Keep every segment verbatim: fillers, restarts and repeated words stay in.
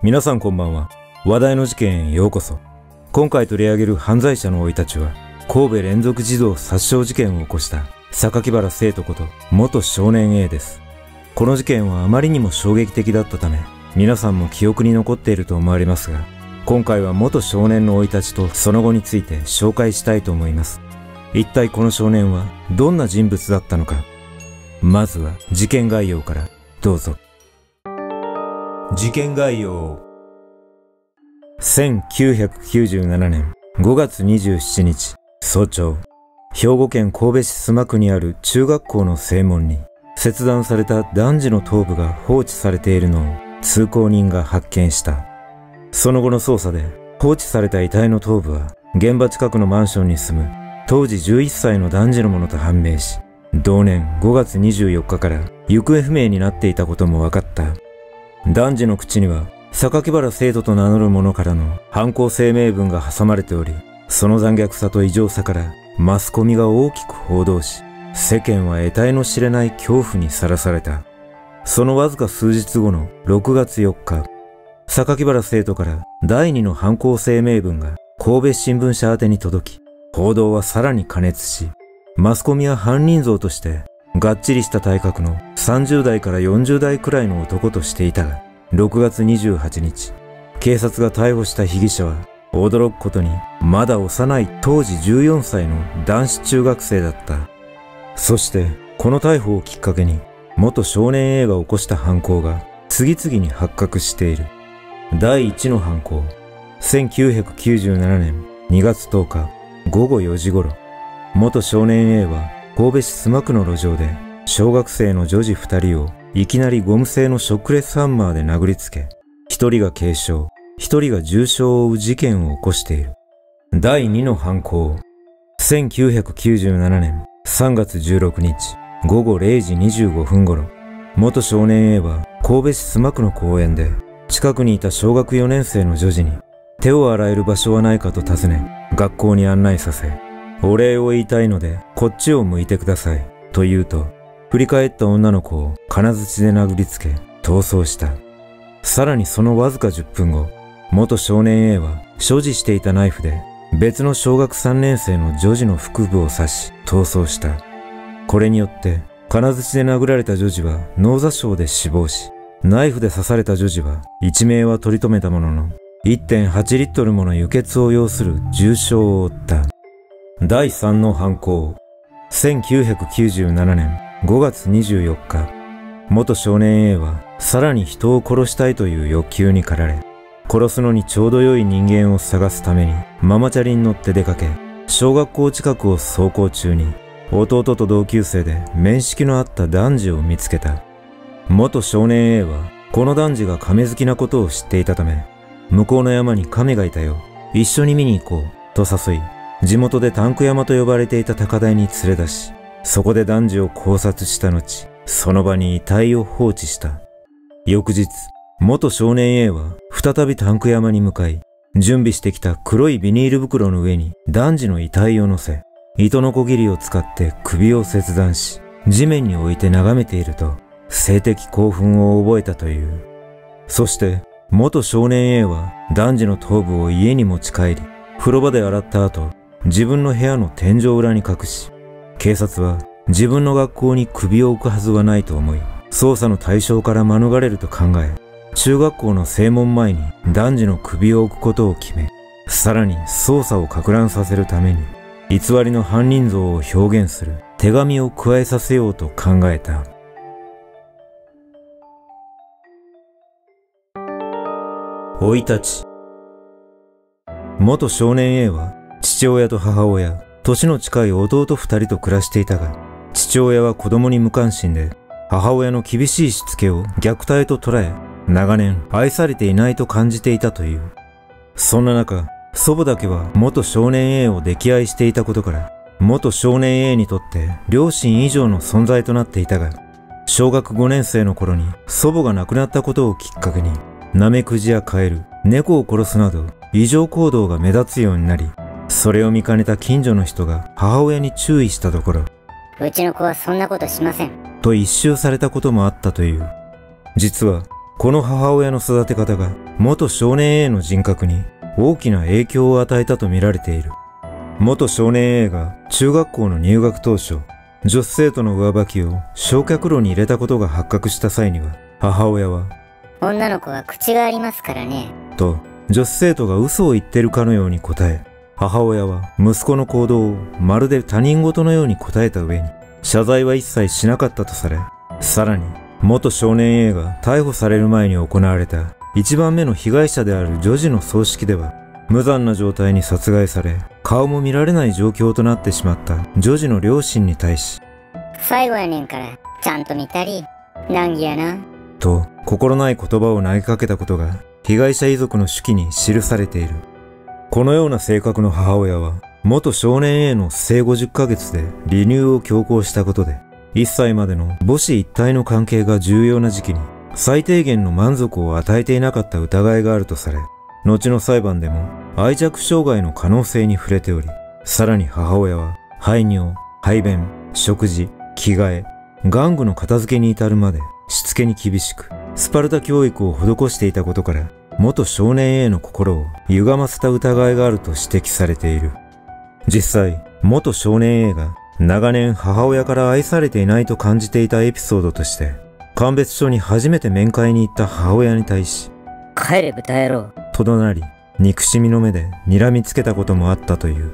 皆さんこんばんは。話題の事件へようこそ。今回取り上げる犯罪者の生い立ちは、神戸連続児童殺傷事件を起こした榊原生徒こと元少年 A です。この事件はあまりにも衝撃的だったため、皆さんも記憶に残っていると思われますが、今回は元少年の生い立ちとその後について紹介したいと思います。一体この少年はどんな人物だったのか。まずは事件概要からどうぞ。事件概要。せんきゅうひゃくきゅうじゅうななねんごがつにじゅうしちにち早朝、兵庫県神戸市須磨区にある中学校の正門に切断された男児の頭部が放置されているのを通行人が発見した。その後の捜査で放置された遺体の頭部は現場近くのマンションに住む当時じゅういっさいの男児のものと判明し、同年ごがつにじゅうよっかから行方不明になっていたことも分かった。男児の口には榊原生徒と名乗る者からの犯行声明文が挟まれており、その残虐さと異常さからマスコミが大きく報道し、世間は得体の知れない恐怖にさらされた。そのわずか数日後のろくがつよっか、榊原生徒から第二の犯行声明文が神戸新聞社宛てに届き、報道はさらに過熱し、マスコミは犯人像としてがっちりした体格のさんじゅうだいからよんじゅうだいくらいの男としていたが、ろくがつにじゅうはちにち、警察が逮捕した被疑者は驚くことにまだ幼い当時じゅうよんさいの男子中学生だった。そしてこの逮捕をきっかけに元少年 A が起こした犯行が次々に発覚している。だいいちの犯行。せんきゅうひゃくきゅうじゅうななねんにがつとおかごごよじごろ、元少年 A は神戸市須磨区の路上で小学生の女児ふたりをいきなりゴム製のショックレスハンマーで殴りつけ、一人が軽傷、一人が重傷を負う事件を起こしている。だいにの犯行。せんきゅうひゃくきゅうじゅうななねんさんがつじゅうろくにちごごれいじにじゅうごふん頃、元少年 A は神戸市須磨区の公園で近くにいた小学よねんせいの女児に手を洗える場所はないかと尋ね、学校に案内させ、お礼を言いたいのでこっちを向いてくださいと言うと、振り返った女の子を金槌で殴りつけ逃走した。さらにそのわずかじゅっぷんご、元少年 A は所持していたナイフで別の小学さんねんせいの女児の腹部を刺し逃走した。これによって金槌で殴られた女児は脳挫傷で死亡し、ナイフで刺された女児は一命は取り留めたものの いってんはちリットルもの輸血を要する重傷を負った。だいさんの犯行。せんきゅうひゃくきゅうじゅうななねんごがつにじゅうよっか、元少年 A はさらに人を殺したいという欲求に駆られ、殺すのにちょうど良い人間を探すためにママチャリに乗って出かけ、小学校近くを走行中に弟と同級生で面識のあった男児を見つけた。元少年 A はこの男児が亀好きなことを知っていたため、向こうの山に亀がいたよ、一緒に見に行こうと誘い、地元でタンク山と呼ばれていた高台に連れ出し、そこで男児を考察した後、その場に遺体を放置した。翌日、元少年 A は再びタンク山に向かい、準備してきた黒いビニール袋の上に男児の遺体を乗せ、糸のこぎりを使って首を切断し、地面に置いて眺めていると、性的興奮を覚えたという。そして、元少年 A は男児の頭部を家に持ち帰り、風呂場で洗った後、自分の部屋の天井裏に隠し、警察は自分の学校に首を置くはずはないと思い、捜査の対象から免れると考え、中学校の正門前に男児の首を置くことを決め、さらに捜査を攪乱させるために、偽りの犯人像を表現する手紙を加えさせようと考えた。生い立ち。元少年 A は父親と母親、年の近い弟二人と暮らしていたが、父親は子供に無関心で、母親の厳しいしつけを虐待と捉え、長年愛されていないと感じていたという。そんな中、祖母だけは元少年 A を溺愛していたことから、元少年 A にとって両親以上の存在となっていたが、小学ごねんせいの頃に祖母が亡くなったことをきっかけに、ナメクジやカエル、猫を殺すなど異常行動が目立つようになり、それを見かねた近所の人が母親に注意したところ、 うちの子はそんなことしませんと一蹴されたこともあったという。実はこの母親の育て方が元少年 A の人格に大きな影響を与えたと見られている。元少年 A が中学校の入学当初、女子生徒の上履きを焼却炉に入れたことが発覚した際には、母親は、 女の子は口がありますからね。 と、女子生徒が嘘を言ってるかのように答え、母親は息子の行動をまるで他人事のように答えた上に、謝罪は一切しなかったとされ、さらに、元少年 A が逮捕される前に行われた一番目の被害者である女児の葬式では、無残な状態に殺害され、顔も見られない状況となってしまった女児の両親に対し、 最後やねんから、ちゃんと見たり、難儀やな。 と、心ない言葉を投げかけたことが、被害者遺族の手記に記されている。このような性格の母親は、元少年 A の生後じゅっかげつで離乳を強行したことで、いっさいまでの母子一体の関係が重要な時期に、最低限の満足を与えていなかった疑いがあるとされ、後の裁判でも愛着障害の可能性に触れており、さらに母親は排尿、排便、食事、着替え、玩具の片付けに至るまでしつけに厳しく、スパルタ教育を施していたことから、元少年 A の心を歪ませた疑いがあると指摘されている。実際、元少年 A が長年母親から愛されていないと感じていたエピソードとして、鑑別所に初めて面会に行った母親に対し、 帰れ豚野郎と怒鳴り、憎しみの目で睨みつけたこともあったという。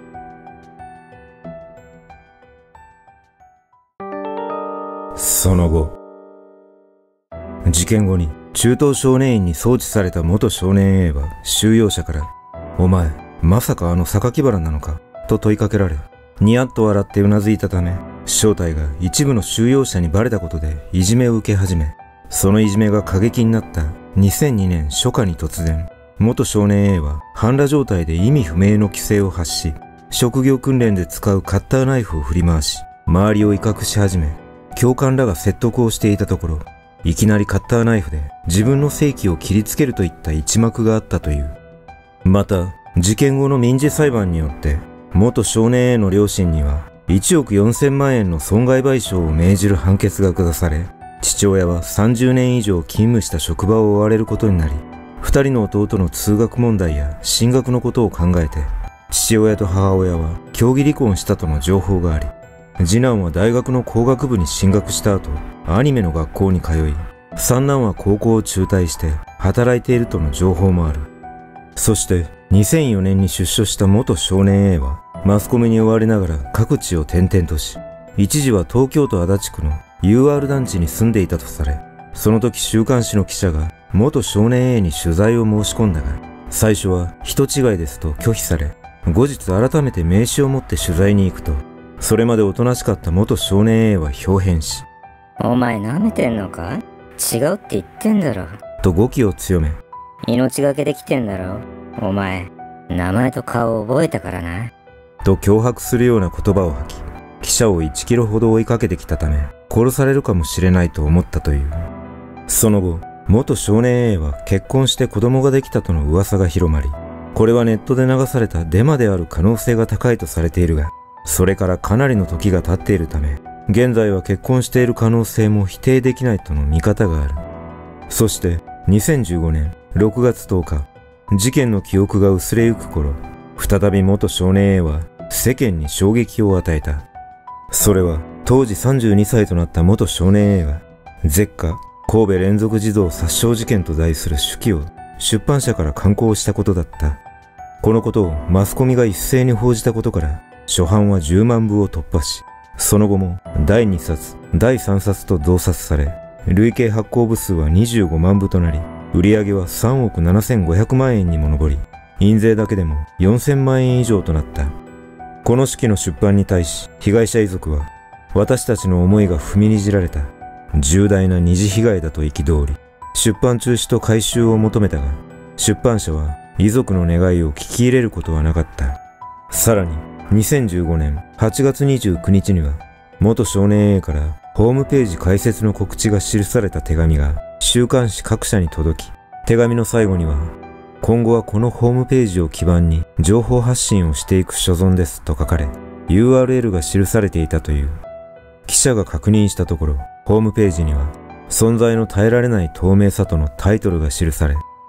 その後、事件後に中等少年院に送致された元少年 A は収容者から、お前、まさかあの榊原なのかと問いかけられ、ニヤッと笑ってうなずいたため、正体が一部の収容者にバレたことでいじめを受け始め、そのいじめが過激になったにせんにねん初夏に突然、元少年 A は半裸状態で意味不明の規制を発し、職業訓練で使うカッターナイフを振り回し、周りを威嚇し始め、教官らが説得をしていたところ、いきなりカッターナイフで自分の性器を切りつけるといった一幕があったという。また、事件後の民事裁判によって、元少年 A の両親にはいちおくよんせんまんえんの損害賠償を命じる判決が下され、父親はさんじゅうねん以上勤務した職場を追われることになり、二人の弟の通学問題や進学のことを考えて、父親と母親は協議離婚したとの情報があり、次男は大学の工学部に進学した後、アニメの学校に通い、三男は高校を中退して働いているとの情報もある。そしてにせんよねんに出所した元少年 A は、マスコミに追われながら各地を転々とし、一時は東京都足立区の ユーアール 団地に住んでいたとされ、その時週刊誌の記者が元少年 A に取材を申し込んだが、最初は人違いですと拒否され、後日改めて名刺を持って取材に行くと、それまでおとなしかった元少年 A は表変し、 お前舐めてんのか？違うって言ってんだろ。 と語気を強め、 命がけで来てんだろ。お前、名前と顔を覚えたからな。 と脅迫するような言葉を吐き、記者をいちキロほど追いかけてきたため、殺されるかもしれないと思ったという。その後、元少年 A は結婚して子供ができたとの噂が広まり、これはネットで流されたデマである可能性が高いとされているが、それからかなりの時が経っているため、現在は結婚している可能性も否定できないとの見方がある。そして、にせんじゅうごねんろくがつとおか、事件の記憶が薄れゆく頃、再び元少年 A は世間に衝撃を与えた。それは当時さんじゅうにさいとなった元少年 A が絶火神戸連続児童殺傷事件と題する手記を出版社から刊行したことだった。このことをマスコミが一斉に報じたことから初版はじゅうまんぶを突破し、その後もだいにさつ、だいさんさつと増刷され、累計発行部数はにじゅうごまんぶとなり、売上はさんおくななせんごひゃくまんえんにも上り、印税だけでもよんせんまんえん以上となった。この手記の出版に対し、被害者遺族は、私たちの思いが踏みにじられた、重大な二次被害だと憤り、出版中止と回収を求めたが、出版社は遺族の願いを聞き入れることはなかった。さらに、にせんじゅうごねんはちがつにじゅうくにちには、元少年 A からホームページ開設の告知が記された手紙が週刊誌各社に届き、手紙の最後には、今後はこのホームページを基盤に情報発信をしていく所存ですと書かれ、ユーアールエル が記されていたという。記者が確認したところ、ホームページには、存在の耐えられない透明さとのタイトルが記され、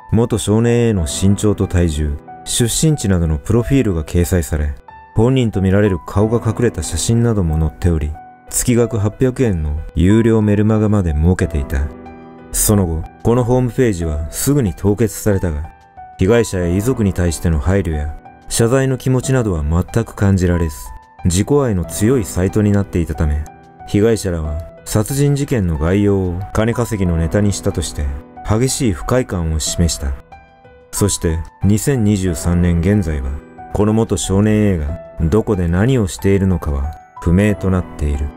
元少年 A の身長と体重、出身地などのプロフィールが掲載され、本人と見られる顔が隠れた写真なども載っており、月額はっぴゃくえんの有料メルマガまで設けていた。その後、このホームページはすぐに凍結されたが、被害者や遺族に対しての配慮や謝罪の気持ちなどは全く感じられず、自己愛の強いサイトになっていたため、被害者らは殺人事件の概要を金稼ぎのネタにしたとして激しい不快感を示した。そしてにせんにじゅうさんねん現在は、この元少年 A がどこで何をしているのかは不明となっている。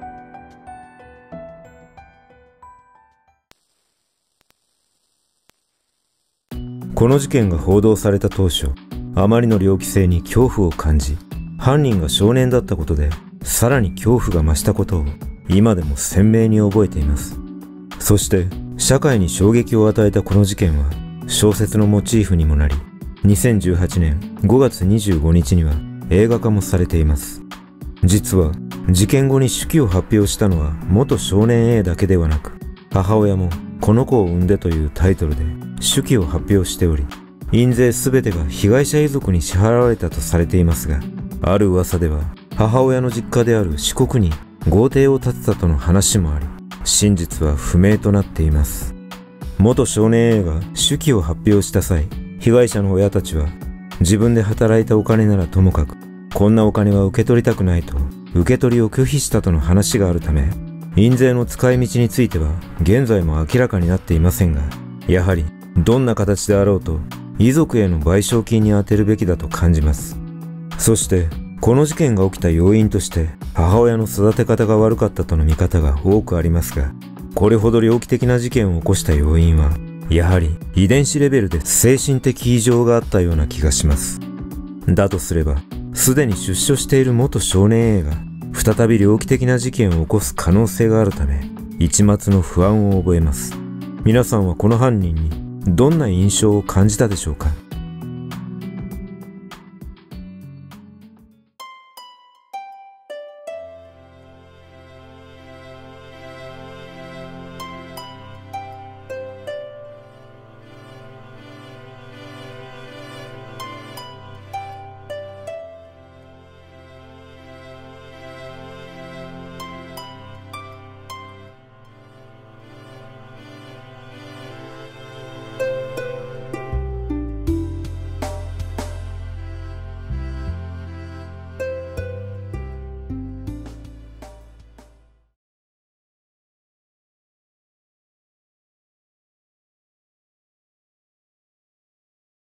この事件が報道された当初、あまりの猟奇性に恐怖を感じ、犯人が少年だったことでさらに恐怖が増したことを今でも鮮明に覚えています。そして社会に衝撃を与えたこの事件は小説のモチーフにもなり、にせんじゅうはちねんごがつにじゅうごにちには映画化もされています。実は事件後に手記を発表したのは元少年 A だけではなく、母親もこの子を産んでというタイトルで手記を発表しており、印税すべてが被害者遺族に支払われたとされていますが、ある噂では母親の実家である四国に豪邸を建てたとの話もあり、真実は不明となっています。元少年 A が手記を発表した際、被害者の親たちは自分で働いたお金ならともかく、こんなお金は受け取りたくないと受け取りを拒否したとの話があるため、印税の使い道については現在も明らかになっていませんが、やはりどんな形であろうと遺族への賠償金に充てるべきだと感じます。そしてこの事件が起きた要因として母親の育て方が悪かったとの見方が多くありますが、これほど猟奇的な事件を起こした要因はやはり遺伝子レベルで精神的異常があったような気がします。だとすれば、すでに出所している元少年 A が再び猟奇的な事件を起こす可能性があるため、一抹の不安を覚えます。皆さんはこの犯人にどんな印象を感じたでしょうか？